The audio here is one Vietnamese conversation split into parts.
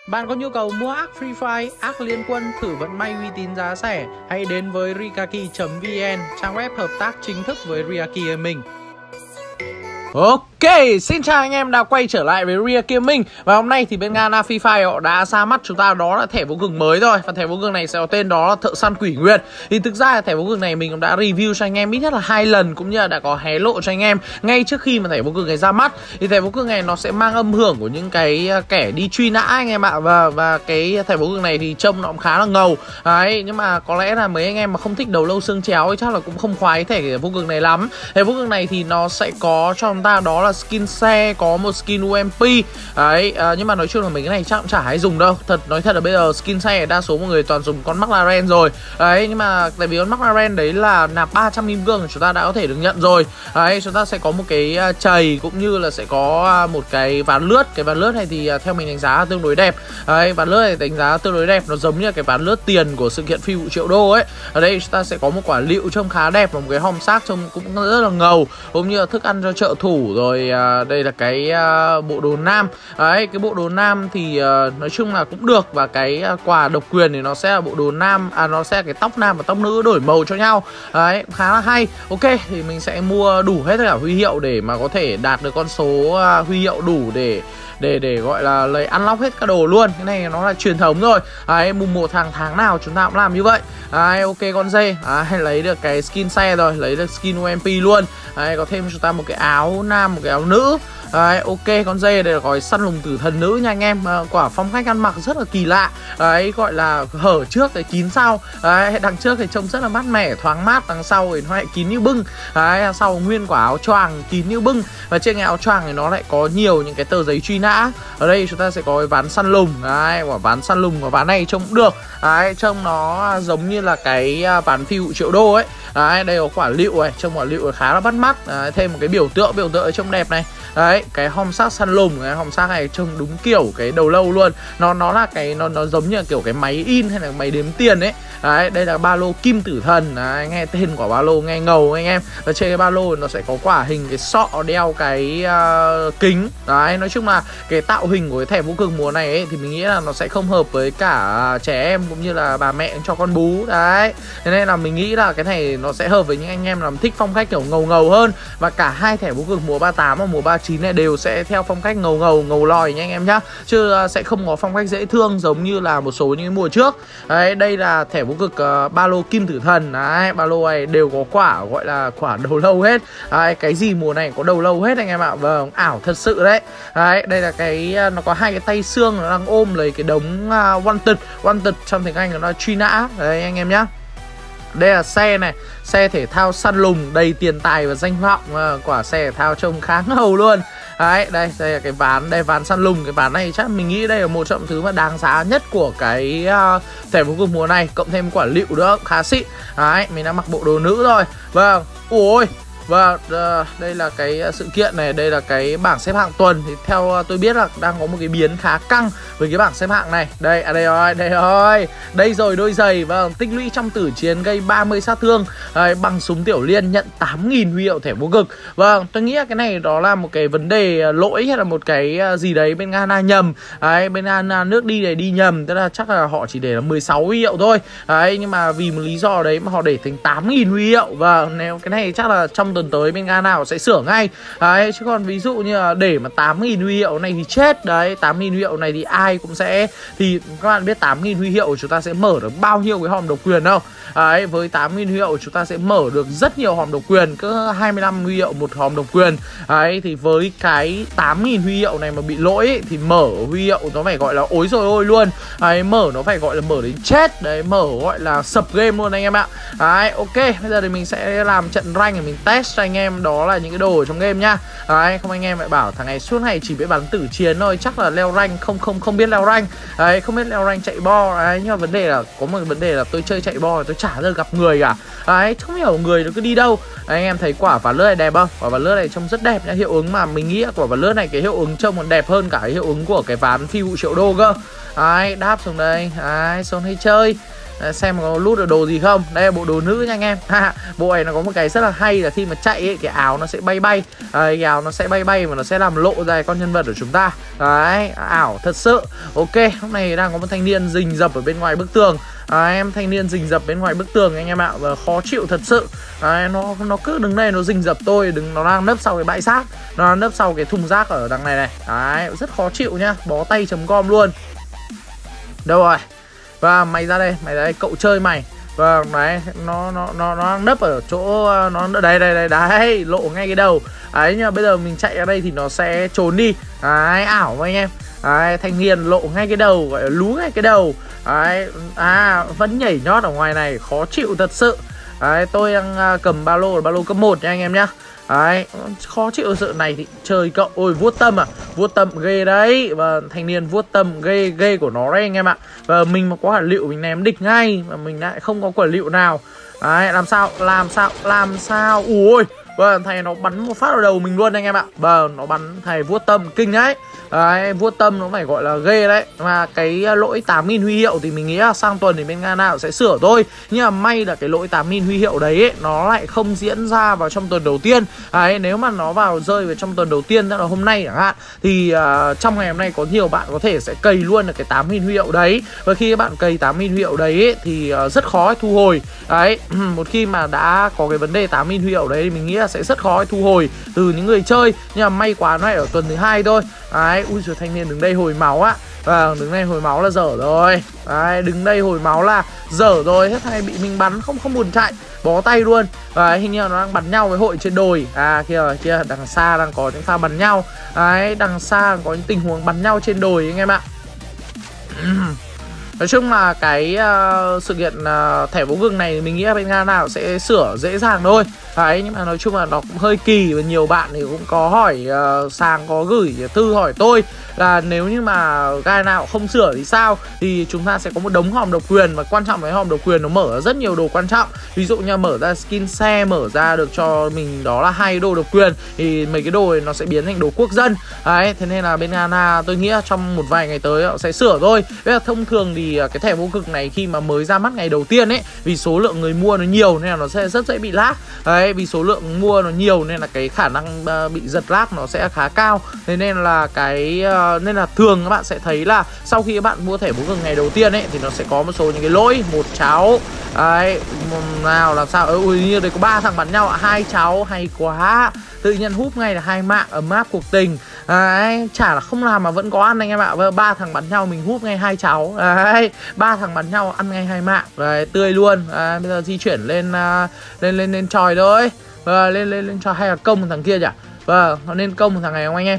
Bạn có nhu cầu mua ác Free Fire, ác Liên Quân, thử vận may uy tín giá rẻ, hãy đến với Rikaki.vn, trang web hợp tác chính thức với Rikaki Gaming. Ok, xin chào anh em đã quay trở lại với Rikaki Gaming. Và hôm nay thì bên Ghana Free Fire họ đã ra mắt chúng ta đó là thẻ vô cực mới rồi. Và thẻ vô cực này sẽ có tên đó là Thợ Săn Quỷ Nguyệt. Thì thực ra là thẻ vô cực này mình cũng đã review cho anh em ít nhất là 2 lần, cũng như là đã có hé lộ cho anh em ngay trước khi mà thẻ vô cực này ra mắt. Thì thẻ vô cực này nó sẽ mang âm hưởng của những cái kẻ đi truy nã anh em ạ. Và cái thẻ vô cực này thì trông nó cũng khá là ngầu. Đấy, nhưng mà có lẽ là mấy anh em mà không thích đầu lâu xương chéo ấy chắc là cũng không khoái thẻ vô cực này lắm. Thẻ vô cực này thì nó sẽ có cho chúng ta đó là skin xe, có một skin UMP. Đấy, nhưng mà nói chung là mình cái này chắc cũng chả hay dùng đâu. Nói thật là bây giờ skin xe đa số mọi người toàn dùng con McLaren rồi. Đấy, nhưng mà tại vì con McLaren đấy là nạp 300 kim cương chúng ta đã có thể được nhận rồi. Đấy, chúng ta sẽ có một cái chày cũng như là sẽ có một cái ván lướt. Cái ván lướt này thì theo mình đánh giá tương đối đẹp. Đấy, ván lướt này đánh giá tương đối đẹp, nó giống như cái ván lướt tiền của sự kiện phi vụ triệu đô ấy. Ở đây chúng ta sẽ có một quả lựu trông khá đẹp và một cái hòm xác trông cũng rất là ngầu, cũng như là thức ăn cho trợ thủ rồi. Đây là cái bộ đồ nam. Đấy, cái bộ đồ nam thì nói chung là cũng được. Và cái quà độc quyền thì nó sẽ là bộ đồ nam, nó sẽ là cái tóc nam và tóc nữ đổi màu cho nhau. Đấy, khá là hay. Ok, thì mình sẽ mua đủ hết tất cả huy hiệu để mà có thể đạt được con số huy hiệu đủ để gọi là lấy unlock hết các đồ luôn. Cái này nó là truyền thống rồi. Đấy, mùng 1 tháng nào chúng ta cũng làm như vậy. Đấy, ok con dê. Đấy, lấy được cái skin xe rồi, lấy được skin UMP luôn. Đấy, có thêm cho chúng ta một cái áo nam, một cái áo nữ. Đấy, ok con dê đây là gói săn lùng tử thần nữ nha anh em. Quả phong cách ăn mặc rất là kỳ lạ. Đấy, gọi là hở trước cái kín sau. Đấy, đằng trước thì trông rất là mát mẻ, thoáng mát. Đằng sau thì nó lại kín như bưng. Đấy, sau nguyên quả áo choàng kín như bưng. Và trên cái áo choàng thì nó lại có nhiều những cái tờ giấy truy nã. Ở đây chúng ta sẽ có cái ván săn lùng. Đấy, quả ván săn lùng, quả ván này trông cũng được. Đấy, trông nó giống như là cái ván phi vụ triệu đô ấy. Đấy, đây có quả lựu này, trông quả lựu khá là bắt mắt. Đấy, thêm một cái biểu tượng trông đẹp này. Đấy, cái hòm xác săn lùng, cái hòm xác này trông đúng kiểu cái đầu lâu luôn. Nó là cái nó giống như là kiểu cái máy in hay là máy đếm tiền ấy. Đấy, đây là ba lô kim tử thần. Đấy, nghe tên của ba lô nghe ngầu anh em. Và trên cái ba lô nó sẽ có quả hình cái sọ đeo cái kính. Đấy, nói chung là cái tạo hình của cái thẻ vô cực mùa này ấy, thì mình nghĩ là nó sẽ không hợp với cả trẻ em cũng như là bà mẹ cho con bú. Đấy, thế nên là mình nghĩ là cái này nó sẽ hợp với những anh em làm thích phong cách kiểu ngầu hơn. Và cả hai thẻ vô cực mùa 38 và mùa 39 này đều sẽ theo phong cách ngầu lòi nha anh em nhá, chứ sẽ không có phong cách dễ thương giống như là một số những cái mùa trước. Đấy, đây là thẻ vô cực ba lô kim tử thần. Đấy, ba lô này đều có quả gọi là quả đầu lâu hết. Đấy, cái gì mùa này có đầu lâu hết anh em ạ. Vâng, ảo thật sự đấy. Đấy, đây là cái nó có hai cái tay xương nó đang ôm lấy cái đống wanted trong tiếng Anh nó truy nã. Đấy anh em nhá. Đây là xe này, xe thể thao săn lùng đầy tiền tài và danh vọng. Quả xe thể thao trông khá ngầu luôn. Đấy, đây là cái ván, đây ván săn lùng. Cái ván này chắc mình nghĩ đây là một trong những thứ mà đáng giá nhất của cái thẻ vô cực mùa này. Cộng thêm quả lựu nữa, khá xịn. Đấy, mình đã mặc bộ đồ nữ rồi. Vâng, ôi. Và đây là cái sự kiện này, đây là cái bảng xếp hạng tuần. Thì theo tôi biết là đang có một cái biến khá căng với cái bảng xếp hạng này. Đây, đây rồi. Đây rồi, đôi giày. Vâng, tích lũy trong tử chiến gây 30 sát thương. Bằng súng tiểu liên nhận 8.000 huy hiệu thẻ vô cực. Vâng, tôi nghĩ cái này đó là một cái vấn đề lỗi hay là một cái gì đấy bên Ghana nhầm. Đấy, bên Ghana nước đi này đi nhầm. Tức là chắc là họ chỉ để là 16 huy hiệu thôi. Đấy, nhưng mà vì một lý do đấy mà họ để thành 8.000 huy hiệu. Và nếu cái này chắc là trong tuần tới bên Ghana họ sẽ sửa ngay. Đấy, chứ còn ví dụ như là để mà 8.000 huy hiệu này thì chết. Đấy, 8.000 huy hiệu này thì ai cũng sẽ, thì các bạn biết 8.000 huy hiệu chúng ta sẽ mở được bao nhiêu cái hòm độc quyền không? Đấy, với 8.000 huy hiệu chúng ta sẽ mở được rất nhiều hòm độc quyền, cứ 25 huy hiệu một hòm độc quyền. Đấy, thì với cái 8.000 huy hiệu này mà bị lỗi ấy, thì mở huy hiệu nó phải gọi là ối rồi ôi luôn. Đấy, mở nó phải gọi là mở đến chết. Đấy, mở gọi là sập game luôn anh em ạ. Đấy, ok, bây giờ thì mình sẽ làm trận rank để mình test cho anh em đó là những cái đồ ở trong game nhá. Đấy, không anh em lại bảo thằng này suốt ngày chỉ biết bắn tử chiến thôi, chắc là leo rank không biết leo rank. Đấy, không biết leo rank chạy bo. Đấy, nhưng mà vấn đề là có một vấn đề là tôi chơi chạy bo tôi chả bao giờ gặp người cả. Đấy, không hiểu người nó cứ đi đâu. Đấy, anh em thấy quả ván lướt này đẹp không? Quả ván lướt này trông rất đẹp nha. Hiệu ứng mà mình nghĩ quả ván lướt này cái hiệu ứng trông còn đẹp hơn cả cái hiệu ứng của cái ván phi vụ triệu đô cơ. Đấy, đáp xuống đây. Đấy, xuống hay chơi. Đấy, xem có lút được đồ gì không. Đây là bộ đồ nữ nha anh em. Bộ này nó có một cái rất là hay là khi mà chạy ấy, cái áo nó sẽ bay bay. Cái áo nó sẽ bay bay và nó sẽ làm lộ ra con nhân vật của chúng ta. Đấy, ảo thật sự. Ok, lúc này đang có một thanh niên rình rập ở bên ngoài bức tường. Em thanh niên rình rập bên ngoài bức tường anh em ạ, và khó chịu thật sự. Nó cứ đứng đây nó rình rập tôi, nó đang nấp sau cái bãi xác, nó đang nấp sau cái thùng rác ở đằng này này. Đấy, rất khó chịu nhá, bó tay.com luôn. Đâu rồi? Và mày ra đây, cậu chơi mày. Vâng, đấy, nó đang nấp ở chỗ nó đấy, lộ ngay cái đầu. Đấy, nhưng mà bây giờ mình chạy ra đây thì nó sẽ trốn đi. Đấy, ảo mà anh em. Đấy, thanh niên lộ ngay cái đầu, gọi là lú ngay cái đầu. Đấy, vẫn nhảy nhót ở ngoài này, khó chịu thật sự. Đấy, tôi đang cầm ba lô cấp 1 nha anh em nhá. Đấy, khó chịu sự này thì chơi cậu. Ôi, vuốt tâm à, vuốt tâm ghê đấy. Và thanh niên vuốt tâm ghê của nó đấy anh em ạ. Và mình mà có quả lựu mình ném địch ngay, mà mình lại không có quả lựu nào. Đấy, làm sao. Ui, vâng, thầy nó bắn một phát vào đầu mình luôn anh em ạ. Vâng, nó bắn thầy vuốt tâm kinh đấy. Đấy, vuốt tâm nó phải gọi là ghê đấy. Mà cái lỗi 8.000 huy hiệu thì mình nghĩ là sang tuần thì bên Ghana sẽ sửa thôi. Nhưng mà may là cái lỗi 8.000 huy hiệu đấy ấy, nó lại không diễn ra vào trong tuần đầu tiên. Đấy, nếu mà nó rơi vào trong tuần đầu tiên, tức là hôm nay chẳng hạn, thì trong ngày hôm nay có nhiều bạn có thể sẽ cày luôn được cái 8.000 huy hiệu đấy. Và khi các bạn cày 8.000 huy hiệu đấy ấy, thì rất khó thu hồi. Đấy, một khi mà đã có cái vấn đề 8.000 huy hiệu đấy thì mình nghĩ là sẽ rất khó thu hồi từ những người chơi. Nhưng mà may quá nó lại ở tuần thứ 2 thôi. Đấy, ui giời, thanh niên đứng đây hồi máu á. Vâng, đứng đây hồi máu là dở rồi. Đấy, đứng đây hồi máu là dở rồi. Hết thằng này bị mình bắn không buồn chạy, bó tay luôn. Đấy, hình như nó đang bắn nhau với hội trên đồi. Kia đằng xa đang có những pha bắn nhau. Đấy, đằng xa có những tình huống bắn nhau trên đồi anh em ạ. Nói chung là cái sự kiện thẻ vố gừng này mình nghĩ là bên Ghana sẽ sửa dễ dàng thôi. Đấy, nhưng mà nói chung là nó cũng hơi kỳ. Và nhiều bạn thì cũng có hỏi, Sàng có gửi thư hỏi tôi là nếu như mà Ghana không sửa thì sao. Thì chúng ta sẽ có một đống hòm độc quyền. Và quan trọng là hòm độc quyền nó mở ra rất nhiều đồ quan trọng. Ví dụ như mở ra skin xe, mở ra được cho mình đó là 2 đồ độc quyền. Thì mấy cái đồ này nó sẽ biến thành đồ quốc dân. Đấy, thế nên là bên Ghana tôi nghĩ là trong một vài ngày tới họ sẽ sửa thôi. Bây giờ thông thường thì cái thẻ vô cực này khi mà mới ra mắt ngày đầu tiên ấy, vì số lượng người mua nó nhiều nên là nó sẽ rất dễ bị lag. Đấy, vì số lượng mua nó nhiều nên là cái khả năng bị giật lag nó sẽ khá cao. Thế nên là nên là thường các bạn sẽ thấy là sau khi các bạn mua thẻ vô cực ngày đầu tiên ấy thì nó sẽ có một số những cái lỗi. Một cháu đấy, nào làm sao ui như đây có 3 thằng bắn nhau ạ. 2 cháu hay quá, tự nhiên húp ngay là 2 mạng, ấm áp cuộc tình. Đấy, chả là không làm mà vẫn có ăn anh em ạ. 3 thằng bắn nhau mình húp ngay 2 cháu. Đấy, 3 thằng bắn nhau ăn ngay 2 mạng. Đấy, tươi luôn. Bây giờ di chuyển lên tròi thôi. Lên tròi hay là công một thằng kia nhỉ? Vâng, nó nên công một thằng này không anh em?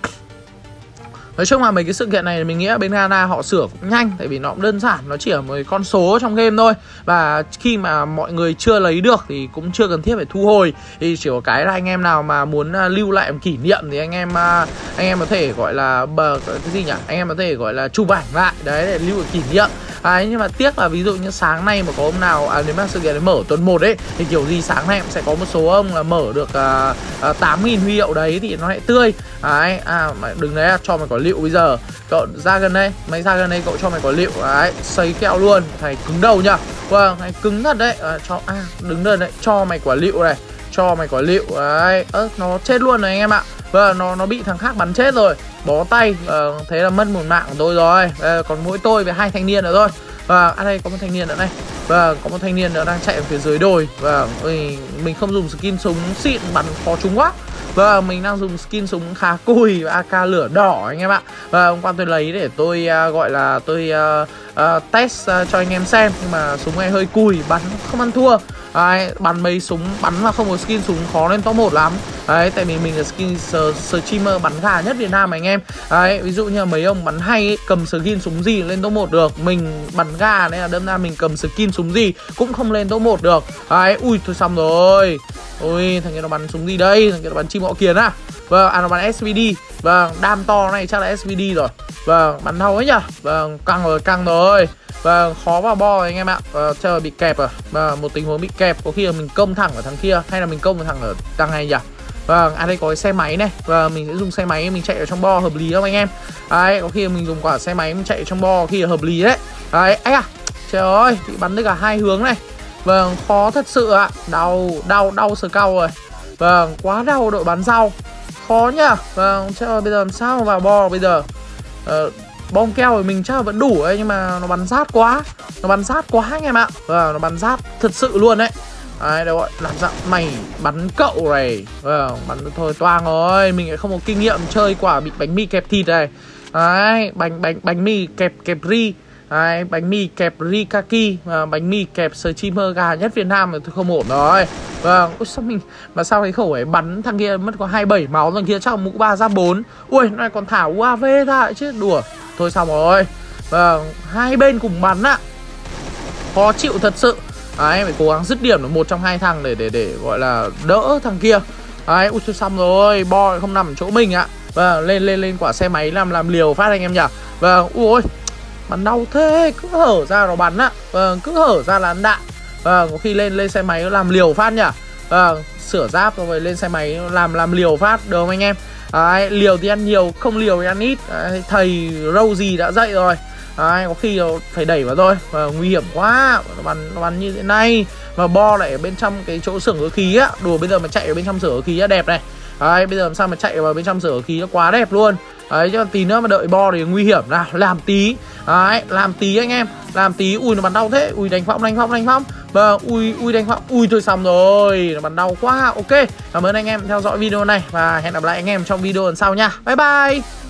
Nói chung là mấy cái sự kiện này mình nghĩ là bên Ghana họ sửa cũng nhanh. Tại vì nó cũng đơn giản, nó chỉ là một con số trong game thôi. Và khi mà mọi người chưa lấy được thì cũng chưa cần thiết phải thu hồi. Thì chỉ có cái là anh em nào mà muốn lưu lại một kỷ niệm thì anh em có thể gọi là cái gì nhỉ? Anh em có thể gọi là chụp ảnh lại đấy để lưu một kỷ niệm. Đấy, nhưng mà tiếc là ví dụ như sáng nay mà có ông nào nếu mà sự kiện này mở tuần 1 ấy thì kiểu gì sáng nay cũng sẽ có một số ông là mở được 8.000 huy hiệu đấy thì nó lại tươi. Đấy, mày đừng đấy cho mày quả lựu bây giờ. Cậu ra gần đây, mày ra gần đây cậu cho mày quả lựu. Đấy, sấy kẹo luôn, thầy cứng đầu nhá. Vâng, thầy cứng thật đấy. Đứng đây đấy, cho mày quả lựu này. Cho mày quả lựu. Đấy, nó chết luôn rồi anh em ạ. Vâng, nó bị thằng khác bắn chết rồi. Bó tay, thế là mất một mạng của tôi rồi. Còn mỗi tôi với 2 thanh niên nữa thôi. Vâng, đây có một thanh niên nữa này. Vâng, có một thanh niên nữa đang chạy ở phía dưới đồi. Vâng, mình không dùng skin súng xịn bắn khó trúng quá. Vâng, mình đang dùng skin súng khá cùi và AK lửa đỏ anh em ạ. Và hôm qua tôi lấy để tôi gọi là tôi test cho anh em xem. Nhưng mà súng này hơi cùi, bắn không ăn thua. Đấy, bắn mấy súng bắn mà không có skin súng khó lên top 1 lắm. Đấy, tại vì mình là skin streamer bắn gà nhất Việt Nam anh em. Đấy, ví dụ như mấy ông bắn hay ấy, cầm skin súng gì lên top 1 được. Mình bắn gà nên là đâm ra mình cầm skin súng gì cũng không lên top 1 được. Đấy, ui thôi xong rồi. Ôi, thằng kia nó bắn súng gì đây? Thằng kia nó bắn chim họ kiến à? Vâng, nó bắn SVD. Vâng, đam to này chắc là SVD rồi. Vâng, bắn thầu ấy nhỉ? Vâng, căng rồi. Vâng, khó vào bo rồi anh em ạ. Chờ bị kẹp à? Vâng, một tình huống bị kẹp. Có khi là mình công thẳng ở thằng kia hay là mình công một thằng ở đằng này nhỉ? Vâng, đây có cái xe máy này. Và mình sẽ dùng xe máy mình chạy ở trong bo, hợp lý không anh em? Đấy, có khi là mình dùng quả xe máy mình chạy ở trong bo khi là hợp lý đấy. Đấy, Trời ơi, bị bắn từ cả hai hướng này. Vâng, khó thật sự ạ. Đau sờ cau rồi. Vâng, quá đau đội bắn sau. Khó nhá. Vâng, trời ơi, bây giờ làm sao mà vào bo bây giờ. Bom keo thì mình chắc là vẫn đủ ấy, nhưng mà nó bắn sát quá. Nó bắn sát quá anh em ạ. Vâng, nó bắn sát thật sự luôn đấy. Đấy, đâu gọi làm dạng mày bắn cậu này. Vâng, bắn thôi toang rồi. Mình lại không có kinh nghiệm chơi quả bị bánh mì kẹp thịt này. Đấy, bánh mì kẹp ri. Đấy, bánh mì kẹp rikaki, bánh mì kẹp sờ chim hơ gà nhất Việt Nam thì tôi không ổn rồi. Vâng, ôi sao mình mà sao cái khẩu ấy bắn thằng kia mất có 27 máu, thằng kia chắc là mũ 3 ra 4. Ui, này còn thả UAV ra chứ đùa. Thôi xong rồi. Vâng, hai bên cùng bắn ạ. Khó chịu thật sự. Đấy, phải cố gắng dứt điểm được một trong hai thằng để gọi là đỡ thằng kia. Đấy, ui thôi xong rồi, bo không nằm ở chỗ mình ạ. Vâng, lên quả xe máy làm liều phát anh em nhỉ. Vâng, ui bắn đau thế, cứ hở ra nó bắn á. Vâng, cứ hở ra là ăn đạn. Vâng, có khi lên xe máy nó làm liều phát nhỉ. Vâng, sửa giáp rồi lên xe máy làm liều phát được không anh em. Đấy, liều thì ăn nhiều, không liều thì ăn ít. Đấy, thầy râu gì đã dậy rồi. Đấy, có khi phải đẩy vào thôi. Nguy hiểm quá. Nó bắn như thế này. Mà bo lại ở bên trong cái chỗ xưởng cơ khí á. Đùa, bây giờ mà chạy ở bên trong xưởng cơ khí á, đẹp này. Đấy, bây giờ làm sao mà chạy vào bên trong xưởng cơ khí nó quá đẹp luôn. Đấy, chứ tí nữa mà đợi bo thì nguy hiểm. Nào, làm tí. Đấy, làm tí anh em. Làm tí, ui nó bắn đau thế. Ui đánh phóng. Vâng, ui đánh phóng. Ui thôi xong rồi. Nó bắn đau quá. Ok, cảm ơn anh em theo dõi video này. Và hẹn gặp lại anh em trong video lần sau nha. Bye bye.